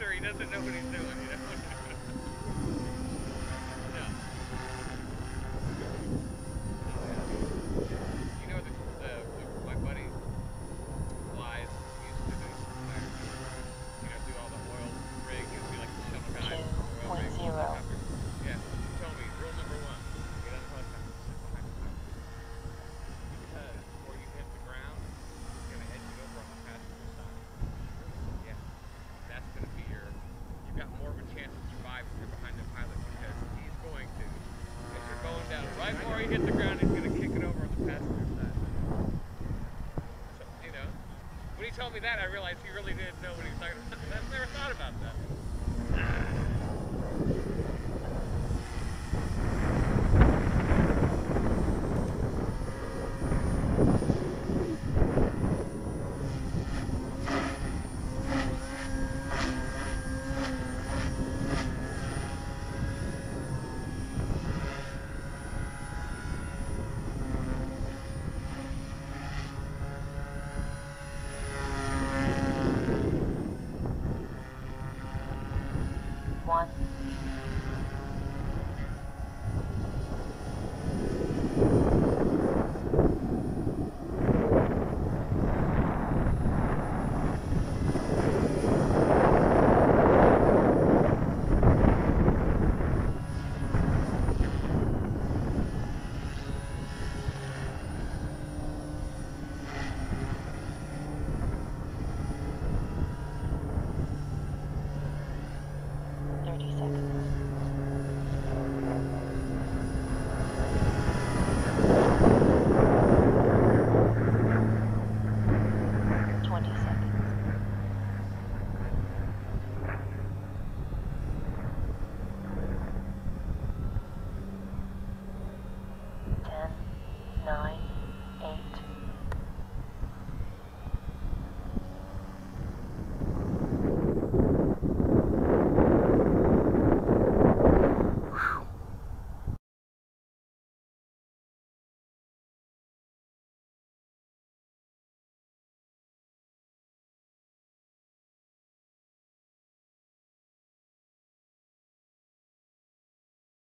sure he doesn't know what he's doing, you know? No. You know, my buddy flies, he used to do do all the oil rig, he used to be like the shuttle guy, oil rig, helicopter. Yeah, he told me, rule number 1, get on the helicopter, sit behind the pilot. Because before you hit the ground, it's going to edge you over on the passenger side. Yeah, that's going to be you've got more of a chance to survive if you're behind the pilot, because he's going to, if you're going down right before you hit the ground, he's going to kick it over on the passenger side. So, you know, when he told me that, I realized he really didn't know what he was talking about. I've never thought about that.